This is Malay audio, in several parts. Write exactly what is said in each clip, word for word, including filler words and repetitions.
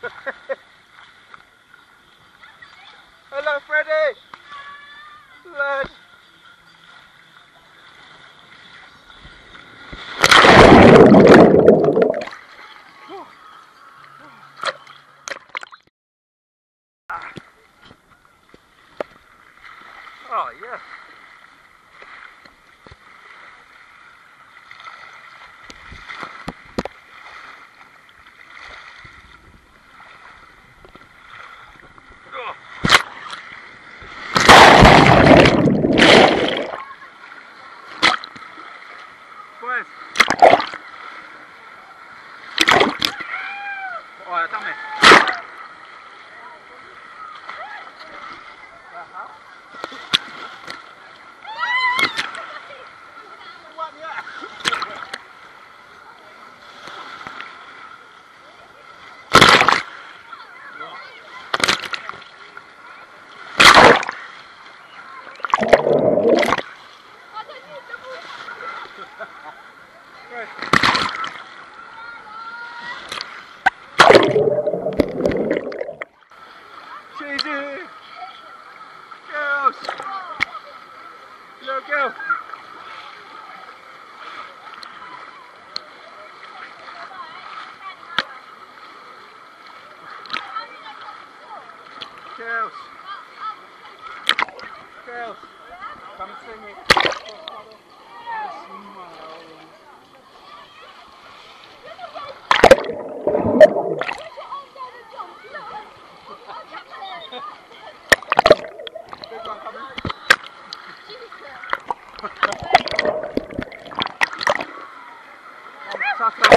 Hello, Freddie. Lad. Oh yeah. Pues. Oh, dame. Ajá. Cheesy! Girls! Little girl! Girls! Girls! Come sing it! Big one coming. Suck up.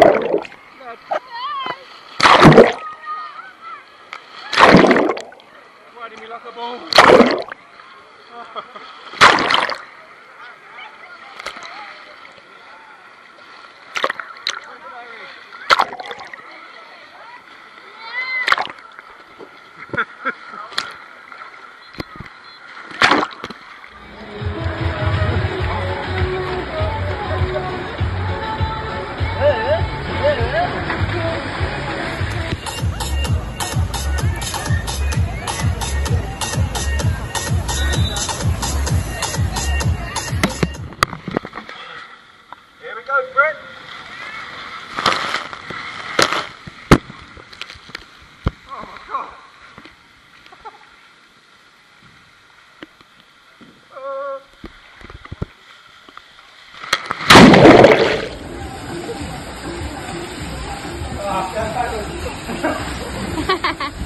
Riding me like a ball. Here we go, Brett. Oh my God. Oh. Oh,